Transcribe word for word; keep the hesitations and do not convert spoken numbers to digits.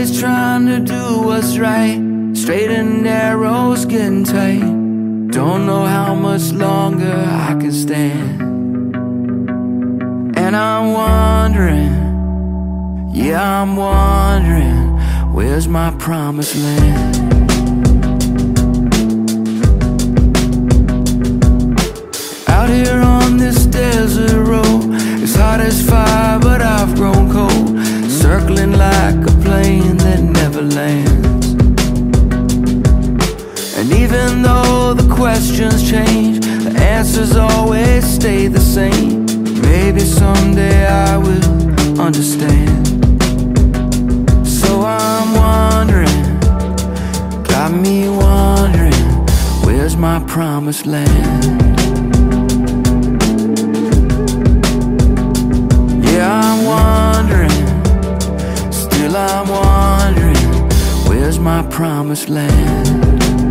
always trying to do what's right. Straight and narrow's getting tight. Don't know how much longer I can stand. And I'm wondering, yeah, I'm wondering, where's my promised land? Out here on this desert road, it's hot as fire, but I've grown cold. Circling like a plane that never lands. And even though the questions change, the answers always stay the same. Maybe someday I will understand. So I'm wondering, got me wondering, where's my promised land? Yeah, I'm wondering, still I'm wondering, where's my promised land?